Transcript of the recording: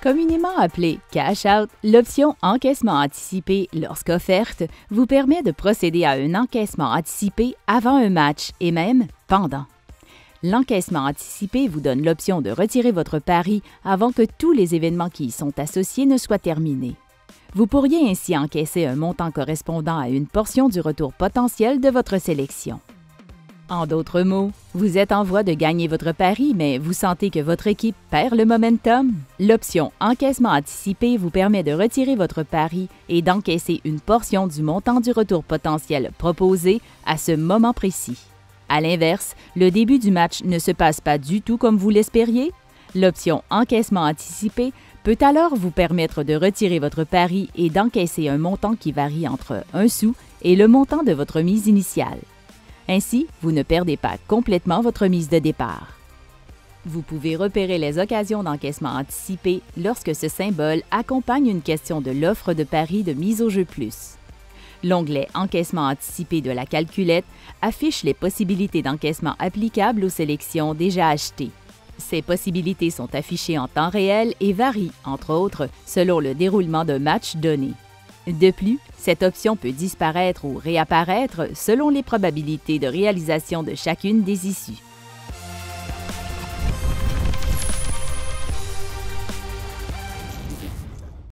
Communément appelée Cash Out, l'option encaissement anticipé lorsqu'offerte vous permet de procéder à un encaissement anticipé avant un match et même pendant. L'encaissement anticipé vous donne l'option de retirer votre pari avant que tous les événements qui y sont associés ne soient terminés. Vous pourriez ainsi encaisser un montant correspondant à une portion du retour potentiel de votre sélection. En d'autres mots, vous êtes en voie de gagner votre pari, mais vous sentez que votre équipe perd le momentum? L'option encaissement anticipé vous permet de retirer votre pari et d'encaisser une portion du montant du retour potentiel proposé à ce moment précis. À l'inverse, le début du match ne se passe pas du tout comme vous l'espériez? L'option encaissement anticipé peut alors vous permettre de retirer votre pari et d'encaisser un montant qui varie entre 1 sou et le montant de votre mise initiale. Ainsi, vous ne perdez pas complètement votre mise de départ. Vous pouvez repérer les occasions d'encaissement anticipé lorsque ce symbole accompagne une question de l'offre de pari de mise au jeu plus. L'onglet Encaissement anticipé de la calculette affiche les possibilités d'encaissement applicables aux sélections déjà achetées. Ces possibilités sont affichées en temps réel et varient, entre autres, selon le déroulement d'un match donné. De plus, cette option peut disparaître ou réapparaître selon les probabilités de réalisation de chacune des issues.